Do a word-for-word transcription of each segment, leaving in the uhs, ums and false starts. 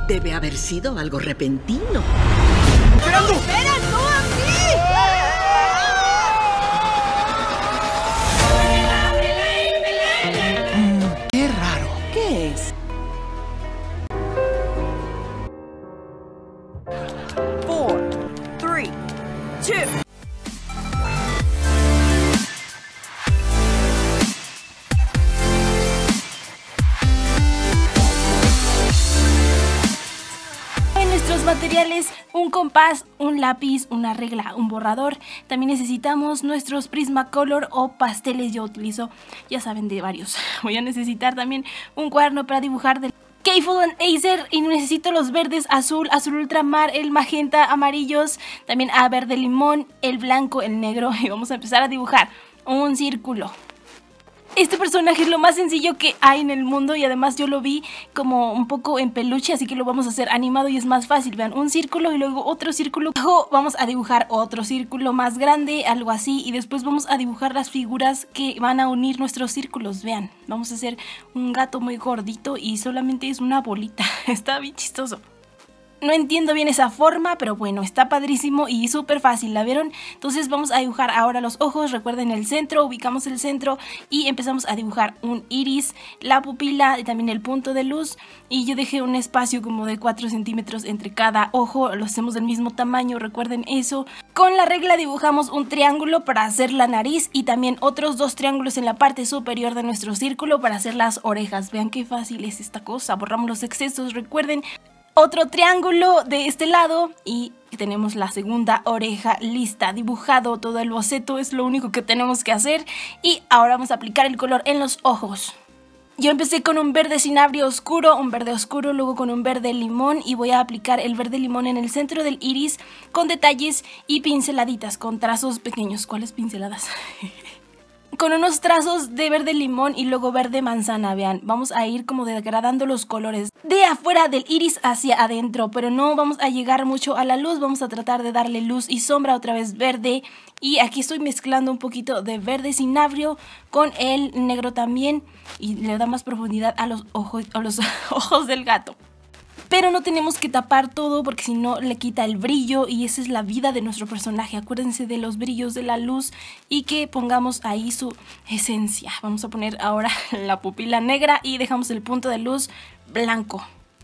Debe haber sido algo repentino. ¡Esperando! ¡Espera tú a mí! Mm, ¡Qué raro! ¿Qué es? Four, three, two. Materiales: un compás, un lápiz, una regla, un borrador. También necesitamos nuestros Prismacolor o pasteles. Yo utilizo, ya saben, de varios. Voy a necesitar también un cuaderno para dibujar del K-Fold Acer, y necesito los verdes, azul, azul ultramar, el magenta, amarillos, también a verde limón, el blanco, el negro. Y vamos a empezar a dibujar un círculo. Este personaje es lo más sencillo que hay en el mundo, y además yo lo vi como un poco en peluche, así que lo vamos a hacer animado y es más fácil. Vean, un círculo y luego otro círculo. Luego vamos a dibujar otro círculo más grande, algo así, y después vamos a dibujar las figuras que van a unir nuestros círculos. Vean, vamos a hacer un gato muy gordito y solamente es una bolita. Está bien chistoso. No entiendo bien esa forma, pero bueno, está padrísimo y súper fácil, ¿la vieron? Entonces vamos a dibujar ahora los ojos. Recuerden el centro, ubicamos el centro y empezamos a dibujar un iris, la pupila y también el punto de luz. Y yo dejé un espacio como de cuatro centímetros entre cada ojo, lo hacemos del mismo tamaño, recuerden eso. Con la regla dibujamos un triángulo para hacer la nariz y también otros dos triángulos en la parte superior de nuestro círculo para hacer las orejas. Vean qué fácil es esta cosa, borramos los excesos, recuerden. Otro triángulo de este lado y tenemos la segunda oreja lista, dibujado todo el boceto, es lo único que tenemos que hacer. Y ahora vamos a aplicar el color en los ojos. Yo empecé con un verde cinabrio oscuro, un verde oscuro, luego con un verde limón, y voy a aplicar el verde limón en el centro del iris con detalles y pinceladitas, con trazos pequeños. ¿Cuáles pinceladas? Con unos trazos de verde limón y luego verde manzana. Vean, vamos a ir como degradando los colores de afuera del iris hacia adentro, pero no vamos a llegar mucho a la luz. Vamos a tratar de darle luz y sombra, otra vez verde, y aquí estoy mezclando un poquito de verde cinabrio con el negro también, y le da más profundidad a los ojos, a los ojos del gato. Pero no tenemos que tapar todo porque si no le quita el brillo, y esa es la vida de nuestro personaje. Acuérdense de los brillos de la luz y que pongamos ahí su esencia. Vamos a poner ahora la pupila negra y dejamos el punto de luz blanco.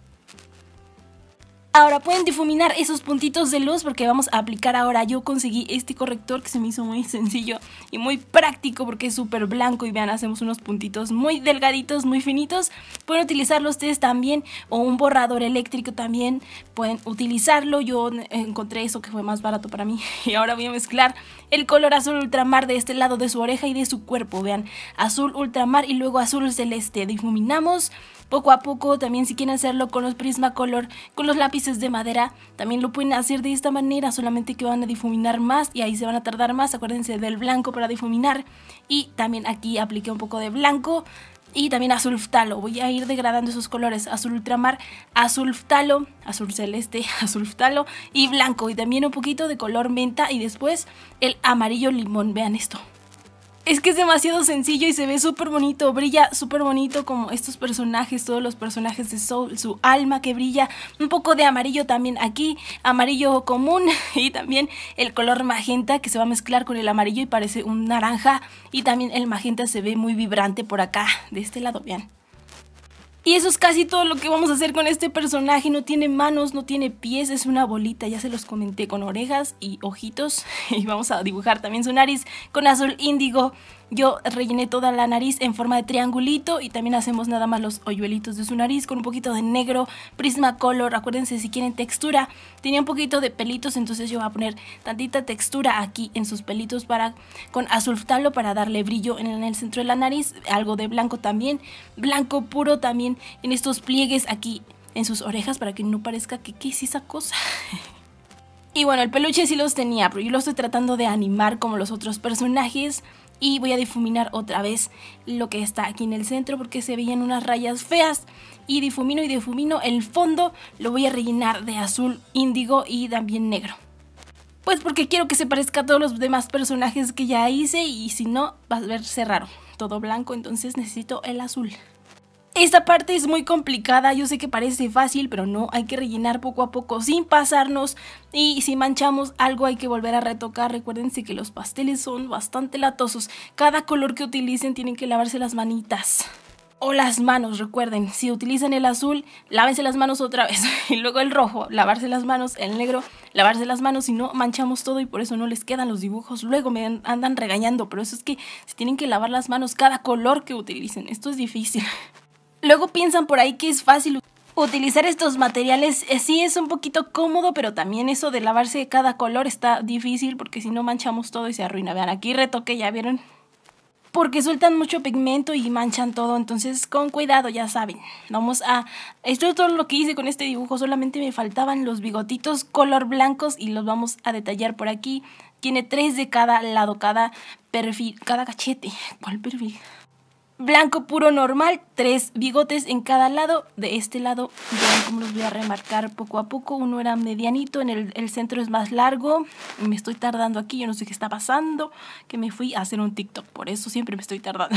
Ahora pueden difuminar esos puntitos de luz porque vamos a aplicar ahora. Yo conseguí este corrector que se me hizo muy sencillo y muy práctico porque es súper blanco, y vean, hacemos unos puntitos muy delgaditos, muy finitos. Pueden utilizarlo ustedes también, o un borrador eléctrico también pueden utilizarlo. Yo encontré eso que fue más barato para mí. Y ahora voy a mezclar el color azul ultramar de este lado de su oreja y de su cuerpo. Vean, azul ultramar y luego azul celeste. Difuminamos poco a poco. También si quieren hacerlo con los Prismacolor, con los lápices de madera, también lo pueden hacer de esta manera, solamente que van a difuminar más y ahí se van a tardar más. Acuérdense del blanco para difuminar, y también aquí apliqué un poco de blanco y también azul ftalo. Voy a ir degradando esos colores: azul ultramar, azul ftalo, azul celeste, azul ftalo y blanco, y también un poquito de color menta y después el amarillo limón. Vean esto. Es que es demasiado sencillo y se ve súper bonito, brilla súper bonito como estos personajes, todos los personajes de Soul, su alma que brilla, un poco de amarillo también aquí, amarillo común, y también el color magenta que se va a mezclar con el amarillo y parece un naranja, y también el magenta se ve muy vibrante por acá, de este lado, vean. Y eso es casi todo lo que vamos a hacer con este personaje. No tiene manos, no tiene pies, es una bolita, ya se los comenté, con orejas y ojitos. Y vamos a dibujar también su nariz con azul índigo. Yo rellené toda la nariz en forma de triangulito, y también hacemos nada más los hoyuelitos de su nariz con un poquito de negro Prismacolor. Acuérdense, si quieren textura, tenía un poquito de pelitos, entonces yo voy a poner tantita textura aquí en sus pelitos para, con azul ftalo, para darle brillo en el centro de la nariz. Algo de blanco también, blanco puro también en estos pliegues aquí en sus orejas para que no parezca que qué es esa cosa. Y bueno, el peluche sí los tenía, pero yo lo estoy tratando de animar como los otros personajes. Y voy a difuminar otra vez lo que está aquí en el centro porque se veían unas rayas feas. Y difumino y difumino el fondo, lo voy a rellenar de azul índigo y también negro. Pues porque quiero que se parezca a todos los demás personajes que ya hice, y si no va a verse raro, todo blanco, entonces necesito el azul. Esta parte es muy complicada, yo sé que parece fácil, pero no, hay que rellenar poco a poco sin pasarnos, y si manchamos algo hay que volver a retocar. Recuérdense que los pasteles son bastante latosos, cada color que utilicen tienen que lavarse las manitas. O las manos, recuerden, si utilizan el azul, lávense las manos otra vez. Y luego el rojo, lavarse las manos, el negro, lavarse las manos, si no manchamos todo y por eso no les quedan los dibujos. Luego me andan regañando, pero eso es que se tienen que lavar las manos cada color que utilicen. Esto es difícil. Luego piensan por ahí que es fácil utilizar estos materiales. Sí es un poquito cómodo, pero también eso de lavarse cada color está difícil porque si no manchamos todo y se arruina. Vean, aquí retoque, ¿ya vieron? Porque sueltan mucho pigmento y manchan todo, entonces con cuidado, ya saben. Vamos a... Esto es todo lo que hice con este dibujo, solamente me faltaban los bigotitos color blancos y los vamos a detallar por aquí. Tiene tres de cada lado, cada perfil, cada cachete. ¿Cuál perfil? Blanco puro normal, tres bigotes en cada lado. De este lado, vean cómo los voy a remarcar poco a poco. Uno era medianito, en el, el centro es más largo. Me estoy tardando aquí, yo no sé qué está pasando. Que me fui a hacer un TikTok, por eso siempre me estoy tardando.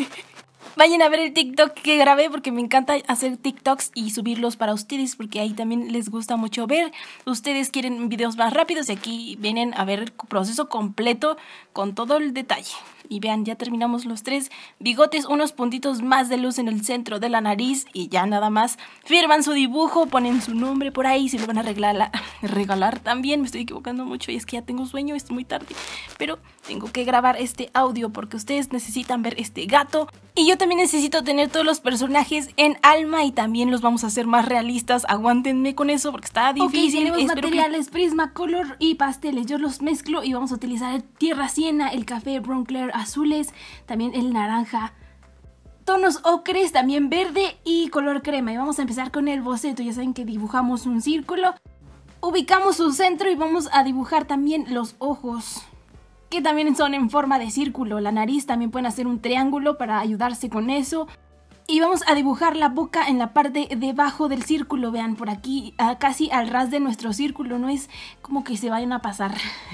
Vayan a ver el TikTok que grabé porque me encanta hacer TikToks y subirlos para ustedes porque ahí también les gusta mucho ver. Ustedes quieren videos más rápidos y aquí vienen a ver el proceso completo con todo el detalle. Y vean, ya terminamos los tres bigotes, unos puntitos más de luz en el centro de la nariz y ya nada más. Firman su dibujo, ponen su nombre por ahí, se lo van a regalar, regalar también. Me estoy equivocando mucho y es que ya tengo sueño, es muy tarde. Pero tengo que grabar este audio porque ustedes necesitan ver este gato. Y yo también necesito tener todos los personajes en alma y también los vamos a hacer más realistas. Aguántenme con eso porque está difícil. Ok, tenemos materiales, que... Prismacolor y pasteles. Yo los mezclo y vamos a utilizar el tierra siena, el café Bronze azules, también el naranja, tonos ocres, también verde y color crema. Y vamos a empezar con el boceto. Ya saben que dibujamos un círculo, ubicamos su centro y vamos a dibujar también los ojos, que también son en forma de círculo. La nariz también pueden hacer un triángulo para ayudarse con eso. Y vamos a dibujar la boca en la parte debajo del círculo, vean, por aquí, casi al ras de nuestro círculo, no es como que se vayan a pasar.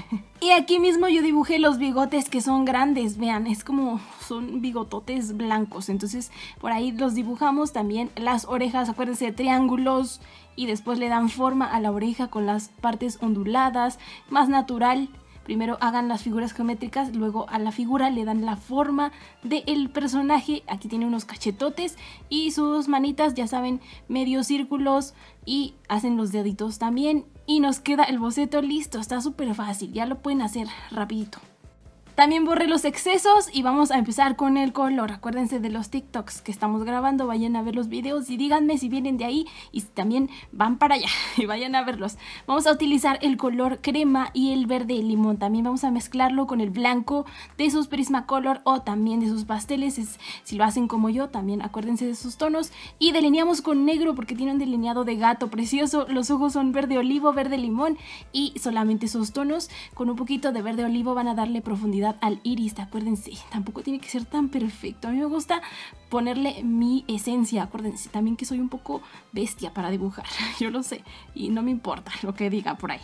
Y aquí mismo yo dibujé los bigotes que son grandes, vean, es como son bigototes blancos, entonces por ahí los dibujamos. También las orejas, acuérdense de triángulos y después le dan forma a la oreja con las partes onduladas, más natural. Primero hagan las figuras geométricas, luego a la figura le dan la forma del personaje. Aquí tiene unos cachetotes y sus manitas, ya saben, medio círculos y hacen los deditos también. Y nos queda el boceto listo, está súper fácil, ya lo pueden hacer rapidito. También borré los excesos y vamos a empezar con el color. Acuérdense de los TikToks que estamos grabando, vayan a ver los videos y díganme si vienen de ahí y si también van para allá y vayan a verlos. Vamos a utilizar el color crema y el verde limón. También vamos a mezclarlo con el blanco de sus Prismacolor o también de sus pasteles. Es, si lo hacen como yo, también acuérdense de sus tonos. Y delineamos con negro porque tiene un delineado de gato precioso. Los ojos son verde olivo, verde limón y solamente esos tonos. Con un poquito de verde olivo van a darle profundidad al iris, acuérdense, tampoco tiene que ser tan perfecto. A mí me gusta ponerle mi esencia, acuérdense también que soy un poco bestia para dibujar, yo lo sé, y no me importa lo que diga por ahí.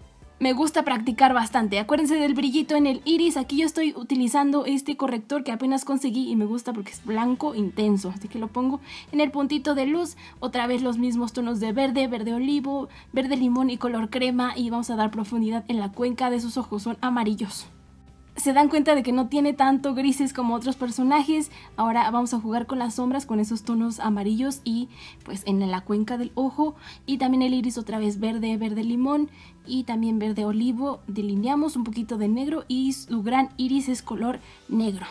Me gusta practicar bastante. Acuérdense del brillito en el iris. Aquí yo estoy utilizando este corrector que apenas conseguí y me gusta porque es blanco intenso. Así que lo pongo en el puntito de luz. Otra vez los mismos tonos de verde, verde olivo, verde limón y color crema. Y vamos a dar profundidad en la cuenca de sus ojos. Son amarillos. Se dan cuenta de que no tiene tanto grises como otros personajes. Ahora vamos a jugar con las sombras, con esos tonos amarillos y pues en la cuenca del ojo. Y también el iris otra vez verde, verde limón y también verde olivo. Delineamos un poquito de negro y su gran iris es color negro.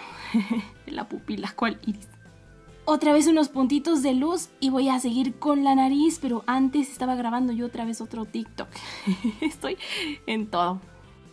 La pupila, ¿cuál iris? Otra vez unos puntitos de luz y voy a seguir con la nariz, pero antes estaba grabando yo otra vez otro TikTok. Estoy en todo.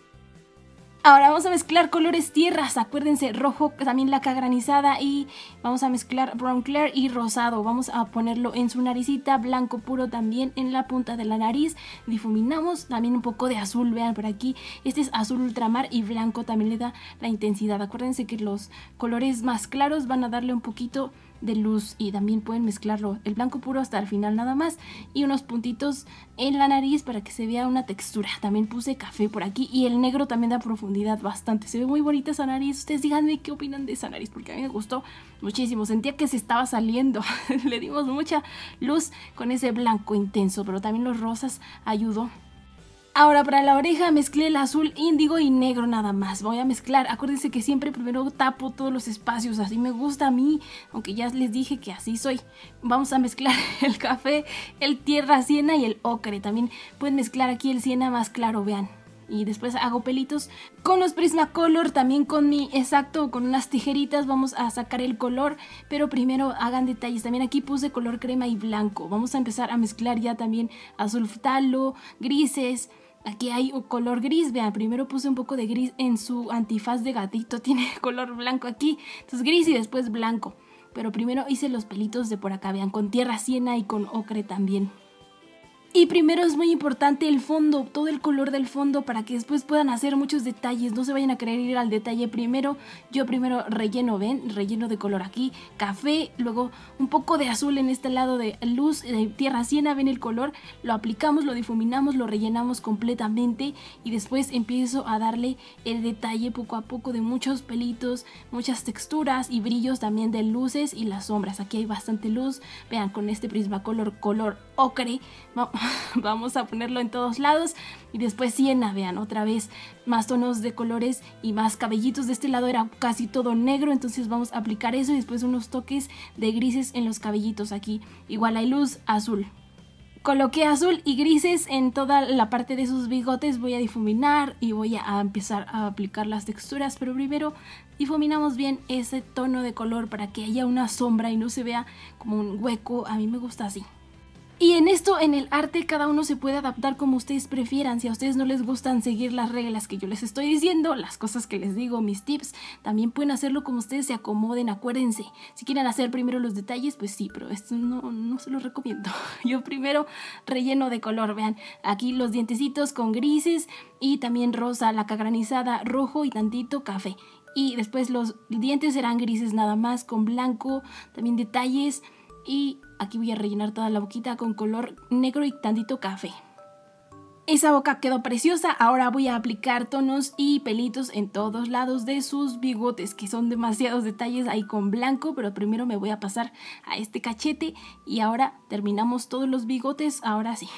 Ahora vamos a mezclar colores tierras, acuérdense, rojo, también laca granizada y vamos a mezclar brown clear y rosado. Vamos a ponerlo en su naricita, blanco puro también en la punta de la nariz. Difuminamos también un poco de azul, vean por aquí, este es azul ultramar y blanco también le da la intensidad. Acuérdense que los colores más claros van a darle un poquito de luz y también pueden mezclarlo el blanco puro hasta el final nada más y unos puntitos en la nariz para que se vea una textura. También puse café por aquí y el negro también da profundidad bastante, se ve muy bonita esa nariz. Ustedes díganme qué opinan de esa nariz porque a mí me gustó muchísimo, sentía que se estaba saliendo. Le dimos mucha luz con ese blanco intenso, pero también los rosas ayudó. Ahora para la oreja mezclé el azul índigo y negro nada más. Voy a mezclar, acuérdense que siempre primero tapo todos los espacios, así me gusta a mí, aunque ya les dije que así soy. Vamos a mezclar el café, el tierra siena y el ocre. También pueden mezclar aquí el siena más claro, vean. Y después hago pelitos con los Prismacolor, también con mi exacto, con unas tijeritas vamos a sacar el color, pero primero hagan detalles. También aquí puse color crema y blanco. Vamos a empezar a mezclar ya también azul ftalo, grises. Aquí hay un color gris, vean, primero puse un poco de gris en su antifaz de gatito, tiene color blanco aquí, entonces gris y después blanco. Pero primero hice los pelitos de por acá, vean, con tierra siena y con ocre también. Y primero es muy importante el fondo, todo el color del fondo para que después puedan hacer muchos detalles, no se vayan a querer ir al detalle primero. Yo primero relleno, ven, relleno de color aquí, café, luego un poco de azul en este lado de luz, de tierra siena, ven el color, lo aplicamos, lo difuminamos, lo rellenamos completamente y después empiezo a darle el detalle poco a poco de muchos pelitos, muchas texturas y brillos también de luces y las sombras. Aquí hay bastante luz, vean, con este Prismacolor color ocre, vamos a ponerlo en todos lados y después siena, vean, otra vez más tonos de colores y más cabellitos. De este lado era casi todo negro, entonces vamos a aplicar eso y después unos toques de grises en los cabellitos. Aquí igual hay luz azul. Coloqué azul y grises en toda la parte de sus bigotes, voy a difuminar y voy a empezar a aplicar las texturas, pero primero difuminamos bien ese tono de color para que haya una sombra y no se vea como un hueco. A mí me gusta así. Y en esto, en el arte, cada uno se puede adaptar como ustedes prefieran. Si a ustedes no les gustan seguir las reglas que yo les estoy diciendo, las cosas que les digo, mis tips, también pueden hacerlo como ustedes se acomoden. Acuérdense, si quieren hacer primero los detalles, pues sí, pero esto no, no se los recomiendo. Yo primero relleno de color, vean, aquí los dientecitos con grises y también rosa, laca granizada, rojo y tantito café. Y después los dientes serán grises nada más, con blanco, también detalles. Y aquí voy a rellenar toda la boquita con color negro y tantito café. Esa boca quedó preciosa. Ahora voy a aplicar tonos y pelitos en todos lados de sus bigotes, que son demasiados detalles ahí con blanco, pero primero me voy a pasar a este cachete y ahora terminamos todos los bigotes. Ahora sí.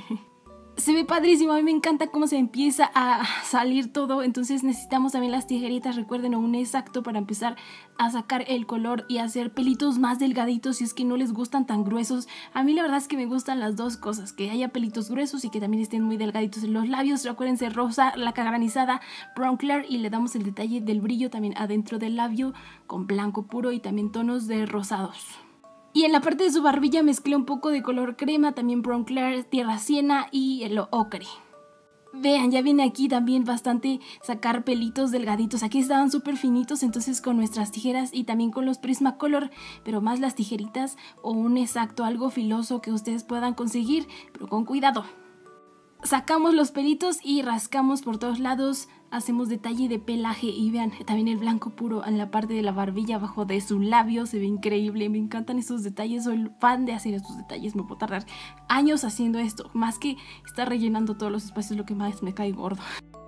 Se ve padrísimo, a mí me encanta cómo se empieza a salir todo, entonces necesitamos también las tijeritas, recuerden, un exacto para empezar a sacar el color y hacer pelitos más delgaditos si es que no les gustan tan gruesos. A mí la verdad es que me gustan las dos cosas, que haya pelitos gruesos y que también estén muy delgaditos en los labios. Acuérdense, rosa, laca granizada, brown clear y le damos el detalle del brillo también adentro del labio con blanco puro y también tonos de rosados. Y en la parte de su barbilla mezclé un poco de color crema, también brown clear, tierra siena y el ocre. Vean, ya viene aquí también bastante sacar pelitos delgaditos. Aquí estaban súper finitos, entonces con nuestras tijeras y también con los Prismacolor, pero más las tijeritas o un exacto, algo filoso que ustedes puedan conseguir, pero con cuidado. Sacamos los pelitos y rascamos por todos lados, hacemos detalle de pelaje y vean, también el blanco puro en la parte de la barbilla abajo de su labio, se ve increíble, me encantan estos detalles, soy fan de hacer estos detalles, me puedo tardar años haciendo esto, más que estar rellenando todos los espacios, lo que más me cae gordo.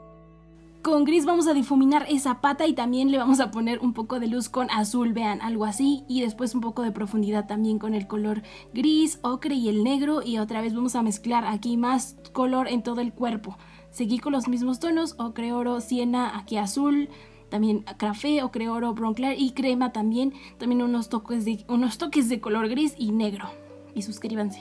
Con gris vamos a difuminar esa pata y también le vamos a poner un poco de luz con azul, vean, algo así, y después un poco de profundidad también con el color gris, ocre y el negro, y otra vez vamos a mezclar aquí más color en todo el cuerpo. Seguí con los mismos tonos, ocre, oro, siena, aquí azul, también café, ocre, oro, brown clear y crema también, también unos toques de, unos toques de color gris y negro. Y suscríbanse.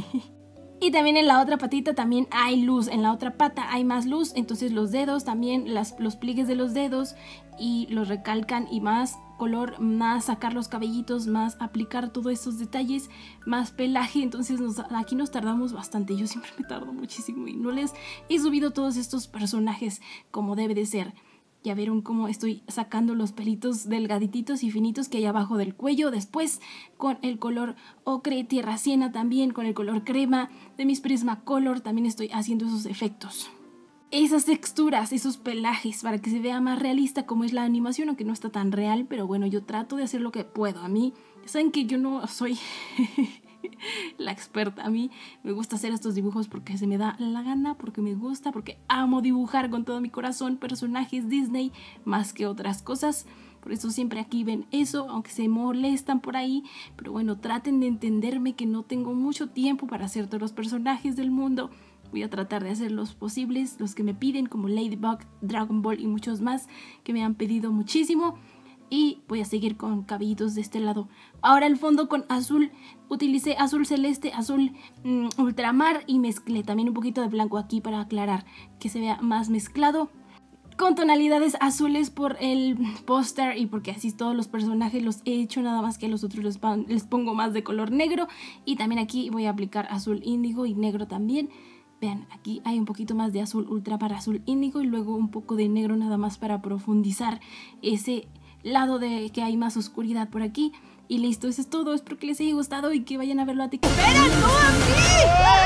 Y también en la otra patita también hay luz, en la otra pata hay más luz, entonces los dedos también, las, los pliegues de los dedos y los recalcan y más color, más sacar los cabellitos, más aplicar todos estos detalles, más pelaje, entonces nos, aquí nos tardamos bastante, yo siempre me tardo muchísimo y no les he subido todos estos personajes como debe de ser. Ya vieron cómo estoy sacando los pelitos delgadititos y finitos que hay abajo del cuello. Después con el color ocre, tierra siena también, con el color crema de mis Prismacolor también estoy haciendo esos efectos. Esas texturas, esos pelajes para que se vea más realista como es la animación, aunque no está tan real, pero bueno, yo trato de hacer lo que puedo. A mí Saben que yo no soy la experta. A mí me gusta hacer estos dibujos porque se me da la gana, porque me gusta, porque amo dibujar con todo mi corazón personajes Disney más que otras cosas. Por eso siempre aquí ven eso, aunque se molestan por ahí. Pero bueno, traten de entenderme que no tengo mucho tiempo para hacer todos los personajes del mundo. Voy a tratar de hacer los posibles, los que me piden, como Ladybug, Dragon Ball y muchos más que me han pedido muchísimo. Y voy a seguir con cabellitos de este lado. Ahora el fondo con azul. Utilicé azul celeste, azul mmm, ultramar y mezclé también un poquito de blanco aquí para aclarar que se vea más mezclado. Con tonalidades azules por el póster y porque así todos los personajes los he hecho, nada más que a los otros les, les pongo más de color negro. Y también aquí voy a aplicar azul índigo y negro también. Vean, aquí hay un poquito más de azul ultra para azul índigo y luego un poco de negro nada más para profundizar ese lado de que hay más oscuridad por aquí. Y listo, eso es todo. Espero que les haya gustado y que vayan a verlo a TikTok. ¡Espera, tú aquí!